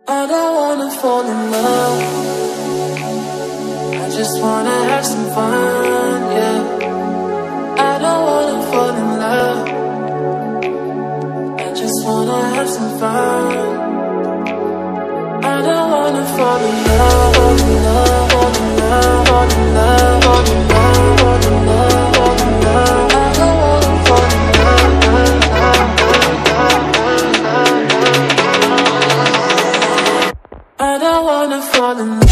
I don't wanna fall in love. I just wanna have some fun, yeah. I don't wanna fall in love. I just wanna have some fun. I don't wanna fall in love, fall in love, fall in love, fall in love, fall in love, fall in love, fall in love. I don't wanna fall in love. I don't wanna fall in love.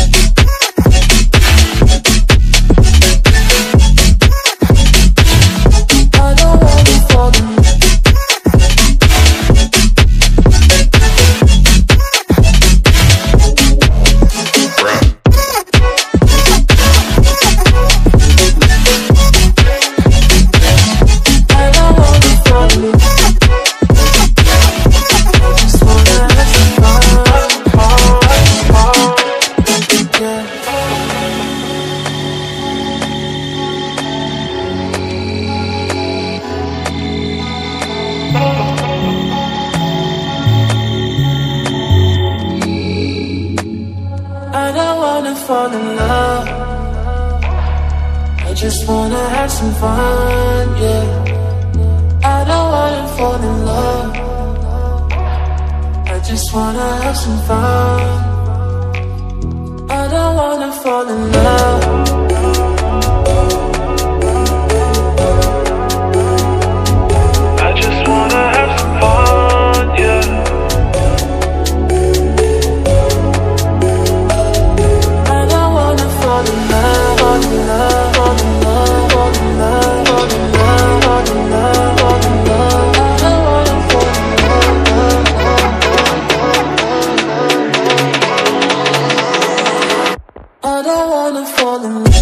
I don't wanna fall in love. I just wanna have some fun, yeah. I don't wanna fall in love. I just wanna have some fun. I don't wanna fall in love. I just wanna have some fun, yeah. I don't wanna fall in love, fall in love, fall in love, fall in love, fall in love, fall in love, fall in love. I don't wanna fall in love. I don't wanna fall in love.